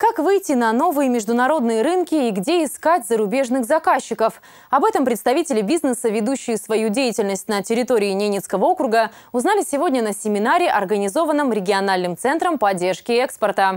Как выйти на новые международные рынки и где искать зарубежных заказчиков? Об этом представители бизнеса, ведущие свою деятельность на территории Ненецкого округа, узнали сегодня на семинаре, организованном региональным центром поддержки экспорта.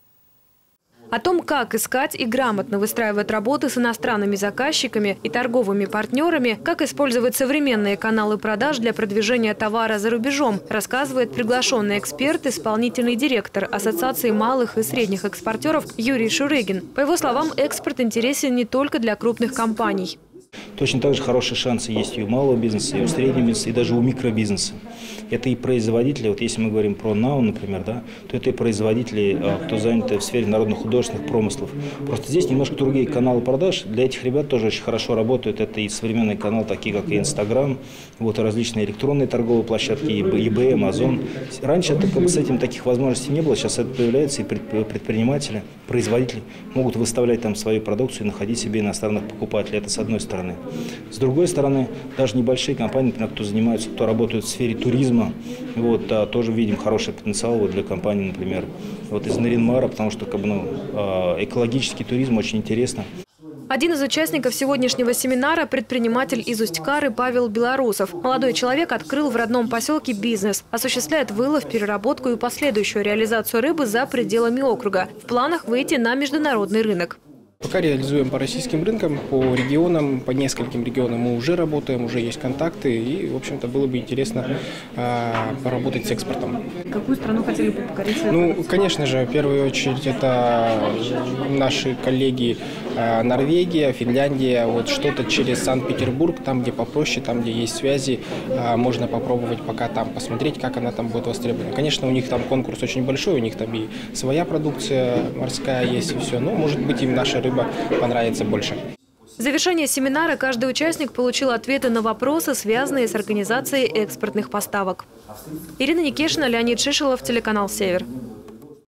О том, как искать и грамотно выстраивать работы с иностранными заказчиками и торговыми партнерами, как использовать современные каналы продаж для продвижения товара за рубежом, рассказывает приглашенный эксперт, исполнительный директор Ассоциации малых и средних экспортеров Юрий Шурыгин. По его словам, экспорт интересен не только для крупных компаний. Точно так же хорошие шансы есть и у малого бизнеса, и у среднего бизнеса, и даже у микробизнеса. Это и производители, вот если мы говорим про НАУ, например, да, то это и производители, кто занят в сфере народно-художественных промыслов. Просто здесь немножко другие каналы продаж. Для этих ребят тоже очень хорошо работают. Это и современные каналы, такие как и Инстаграм, вот, и различные электронные торговые площадки, и eBay, Amazon. Раньше это, с этим таких возможностей не было, сейчас это появляется, и предприниматели, производители могут выставлять там свою продукцию и находить себе иностранных покупателей. Это с одной стороны. С другой стороны, даже небольшие компании, например, кто занимается, кто работает в сфере туризма, вот, тоже видим хороший потенциал вот, для компании, например, вот из Нарьян-Мара, потому что экологический туризм очень интересно. Один из участников сегодняшнего семинара – предприниматель из Усть-Кары Павел Белорусов. Молодой человек открыл в родном поселке бизнес, осуществляет вылов, переработку и последующую реализацию рыбы за пределами округа. В планах выйти на международный рынок. Пока реализуем по российским рынкам, по регионам, по нескольким регионам мы уже работаем, уже есть контакты, и, в общем-то, было бы интересно поработать с экспортом. Какую страну хотели бы покорить? Ну, конечно же, в первую очередь, это наши коллеги Норвегия, Финляндия, вот что-то через Санкт-Петербург, там, где попроще, там, где есть связи, можно попробовать пока там посмотреть, как она там будет востребована. Конечно, у них там конкурс очень большой, у них там и своя продукция морская есть, и все, но, может быть, им наша рыба понравится больше. В завершение семинара каждый участник получил ответы на вопросы, связанные с организацией экспортных поставок. Ирина Никешина, Леонид Шишелов, телеканал «Север».